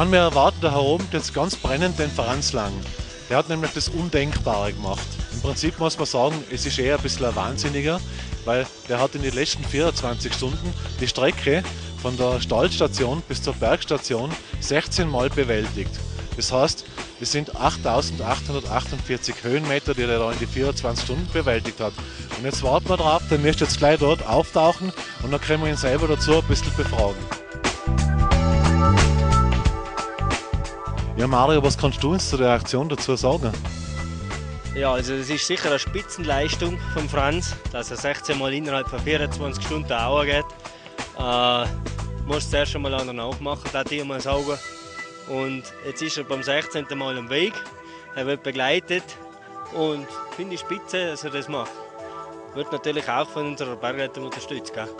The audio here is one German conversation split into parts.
Ja, und wir erwarten da oben jetzt ganz brennend den Franz Lang. Der hat nämlich das Undenkbare gemacht. Im Prinzip muss man sagen, es ist eher ein bisschen ein Wahnsinniger, weil der hat in den letzten 24 Stunden die Strecke von der Stallstation bis zur Bergstation 16 Mal bewältigt. Das heißt, es sind 8.848 Höhenmeter, die er da in die 24 Stunden bewältigt hat. Und jetzt warten wir drauf, der müsste jetzt gleich dort auftauchen und dann können wir ihn selber dazu ein bisschen befragen. Ja, Mario, was kannst du uns zu der Aktion dazu sagen? Ja, also das ist sicher eine Spitzenleistung von Franz, dass er 16 Mal innerhalb von 24 Stunden geht. Muss zuerst einmal an nachmachen, das ich mal sagen. Und jetzt ist er beim 16. Mal am Weg. Er wird begleitet und finde ich spitze, dass er das macht. Wird natürlich auch von unserer Bergleitung unterstützt. Gell?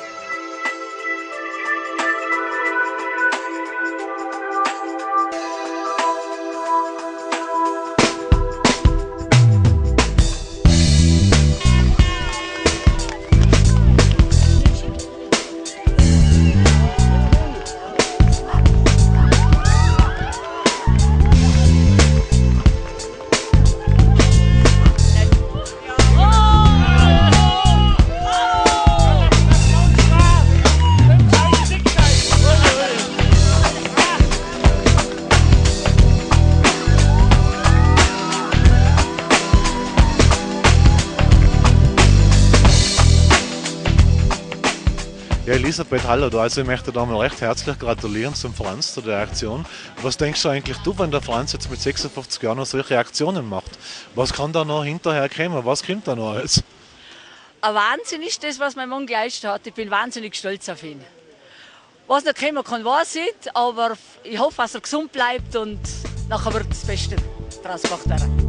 Ja, Elisabeth, hallo da. Also ich möchte da mal recht herzlich gratulieren zum Franz, zu der Aktion. Was denkst du eigentlich du, wenn der Franz jetzt mit 56 Jahren noch solche Aktionen macht? Was kann da noch hinterher kommen? Was kommt da noch alles? Ein Wahnsinn ist das, was mein Mann geleistet hat. Ich bin wahnsinnig stolz auf ihn. Was noch kommen kann, weiß ich nicht, aber ich hoffe, dass er gesund bleibt und nachher wird das Beste daraus gemacht werden.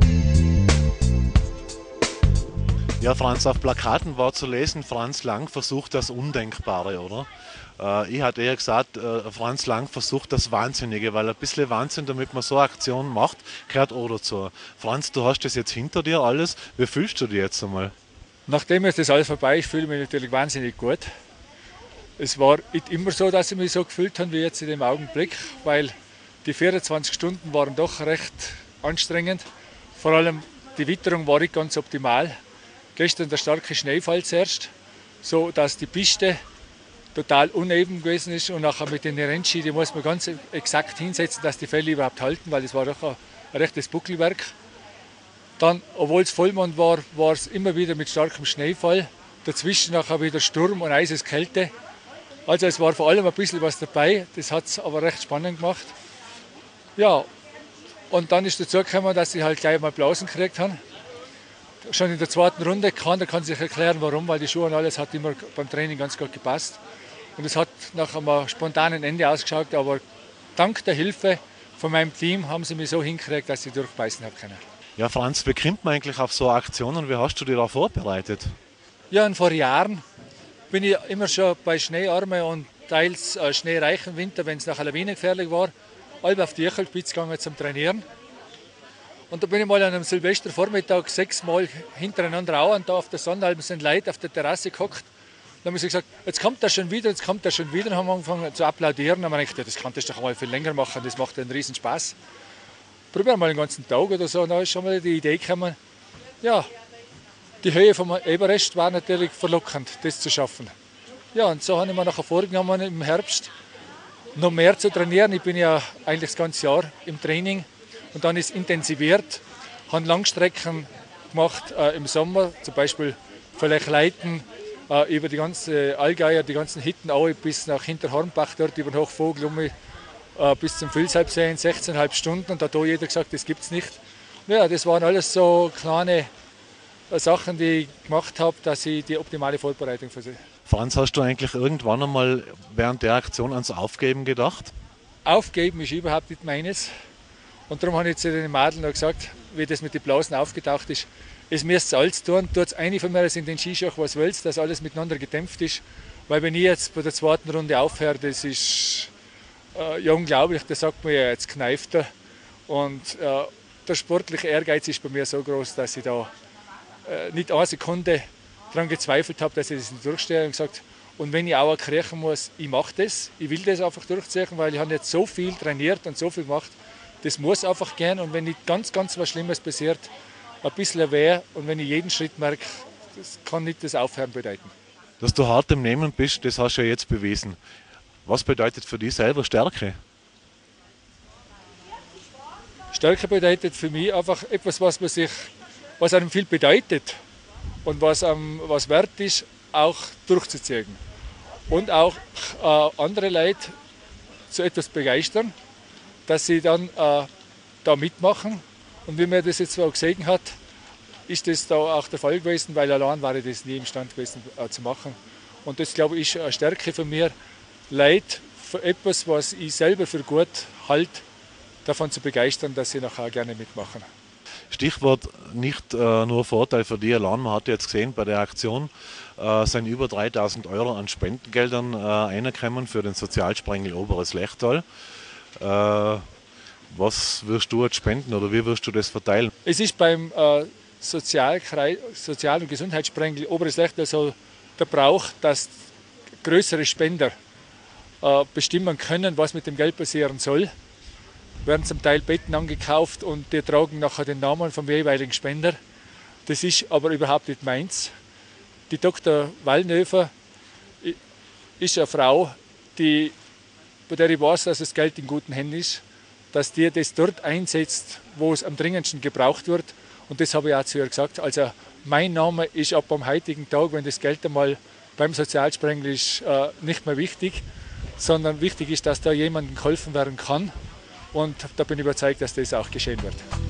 Ja, Franz, auf Plakaten war zu lesen, Franz Lang versucht das Undenkbare, oder? Ich hatte eher gesagt, Franz Lang versucht das Wahnsinnige, weil ein bisschen Wahnsinn, damit man so eine Aktion macht, gehört auch dazu. Franz, du hast das jetzt hinter dir alles. Wie fühlst du dich jetzt einmal? Nachdem jetzt das alles vorbei ist, fühle ich mich natürlich wahnsinnig gut. Es war nicht immer so, dass ich mich so gefühlt habe wie jetzt in dem Augenblick, weil die 24 Stunden waren doch recht anstrengend. Vor allem die Witterung war nicht ganz optimal. Gestern der starke Schneefall zuerst, so dass die Piste total uneben gewesen ist und nachher mit den Rennski, die muss man ganz exakt hinsetzen, dass die Fälle überhaupt halten, weil es war doch ein rechtes Buckelwerk. Dann, obwohl es Vollmond war, war es immer wieder mit starkem Schneefall. Dazwischen nachher wieder Sturm und Eiseskälte. Also es war vor allem ein bisschen was dabei, das hat es aber recht spannend gemacht. Ja, und dann ist dazu gekommen, dass ich halt gleich mal Blasen gekriegt habe. Schon in der zweiten Runde kann sich erklären, warum, weil die Schuhe und alles hat immer beim Training ganz gut gepasst. Und es hat nach einem spontanen Ende ausgeschaut, aber dank der Hilfe von meinem Team haben sie mich so hingekriegt, dass ich durchbeißen habe können. Ja, Franz, wie kommt man eigentlich auf so eine Aktion und wie hast du dich da vorbereitet? Ja, und vor Jahren bin ich immer schon bei schneearmen und teils schneereichen Winter, wenn es nach Lawine gefährlich war, halb auf die Echelspitze gegangen zum Trainieren. Und da bin ich mal an einem Silvestervormittag 6 Mal hintereinander auch und da auf der Sonnenalm sind Leute auf der Terrasse gehockt. Dann haben sie gesagt, jetzt kommt er schon wieder, jetzt kommt er schon wieder. Und haben angefangen zu applaudieren. Und dann habe ich gedacht, das kann das doch mal viel länger machen, das macht einen riesen Spaß. Probieren mal den ganzen Tag oder so. Und da ist schon mal die Idee gekommen, ja, die Höhe vom Everest war natürlich verlockend, das zu schaffen. Ja, und so habe ich mir nachher vorgenommen, im Herbst noch mehr zu trainieren. Ich bin ja eigentlich das ganze Jahr im Training. Und dann ist intensiviert, habe Langstrecken gemacht im Sommer, zum Beispiel vielleicht Leiten über die ganze Allgäuer, die ganzen Hitten auch bis nach Hinterhornbach, dort über den Hochvogel bis zum Vilshalbsee in 16,5 Stunden. Und da hat jeder gesagt, das gibt es nicht. Ja, das waren alles so kleine Sachen, die ich gemacht habe, dass ich die optimale Vorbereitung versuche. Franz, hast du eigentlich irgendwann einmal während der Aktion ans Aufgeben gedacht? Aufgeben ist überhaupt nicht meines. Und darum habe ich zu den Mädeln noch gesagt, wie das mit den Blasen aufgetaucht ist, es müsst alles tun, tut es eine von mir als in den Skischach, was willst, dass alles miteinander gedämpft ist. Weil wenn ich jetzt bei der zweiten Runde aufhöre, das ist ja unglaublich, da sagt man ja, jetzt kneift er. Und der sportliche Ehrgeiz ist bei mir so groß, dass ich da nicht eine Sekunde daran gezweifelt habe, dass ich das nicht durchstehe und gesagt. Und wenn ich auch kriechen muss, ich mache das. Ich will das einfach durchziehen, weil ich habe jetzt so viel trainiert und so viel gemacht. Das muss einfach gehen. Und wenn nicht ganz was Schlimmes passiert, ein bisschen weh. Und wenn ich jeden Schritt merke, das kann nicht das Aufhören bedeuten. Dass du hart im Nehmen bist, das hast du ja jetzt bewiesen. Was bedeutet für dich selber Stärke? Stärke bedeutet für mich einfach etwas, was einem viel bedeutet und was wert ist, auch durchzuziehen. Und auch andere Leute zu etwas begeistern, dass sie dann da mitmachen. Und wie man das jetzt auch gesehen hat, ist das da auch der Fall gewesen, weil allein war ich das nie imstande gewesen zu machen. Und das, glaube ich, ist eine Stärke von mir, Leute für etwas, was ich selber für gut halte, davon zu begeistern, dass sie nachher gerne mitmachen. Stichwort nicht nur Vorteil für dich allein, man hat jetzt gesehen, bei der Aktion sind über 3.000 € an Spendengeldern reingekommen für den Sozialsprengel Oberes Lechtal. Was wirst du jetzt spenden oder wie wirst du das verteilen? Es ist beim Sozial- und Gesundheitssprengel Oberes Lechtal so der Brauch, dass größere Spender bestimmen können, was mit dem Geld passieren soll. Werden zum Teil Betten angekauft und die tragen nachher den Namen vom jeweiligen Spender. Das ist aber überhaupt nicht meins. Die Dr. Wallnöfer ist eine Frau, bei der ich weiß, dass das Geld in guten Händen ist, dass die das dort einsetzt, wo es am dringendsten gebraucht wird. Und das habe ich auch zu ihr gesagt. Also mein Name ist ab am heutigen Tag, wenn das Geld einmal beim Sozialsprengel ist, nicht mehr wichtig, sondern wichtig ist, dass da jemandem geholfen werden kann. Und da bin ich überzeugt, dass das auch geschehen wird.